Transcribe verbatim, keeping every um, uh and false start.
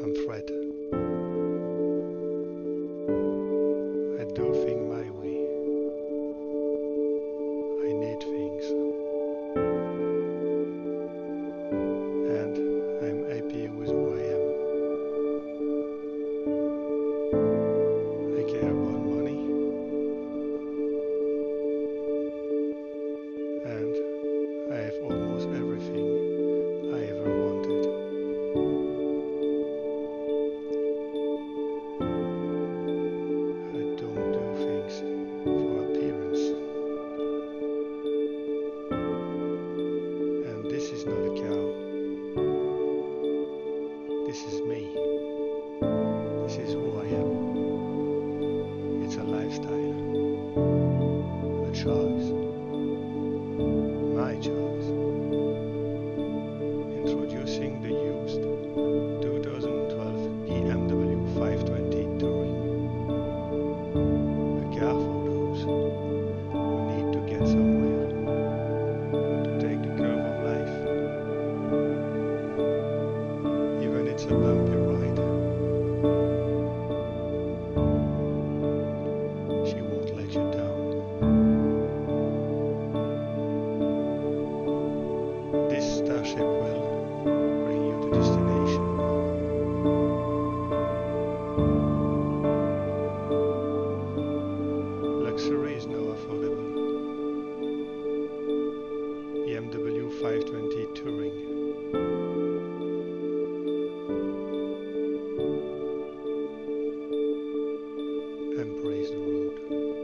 I'm Fred. I do things my way. I need things. And I'm happy with who I am. I care about money. And I have almost everything I ever wanted. I don't do things for appearance. And this is not a cow. This is me. This is who I am. It's a lifestyle. A choice. My choice. Introducing the used twenty twelve B M W five twenty Touring. A car for those who need to get somewhere, to take the curve of life. Even it's a bumpy ride, she won't let you down. This starship will bring you to destination. Luxury is now affordable. B M W five twenty Touring. Embrace the road.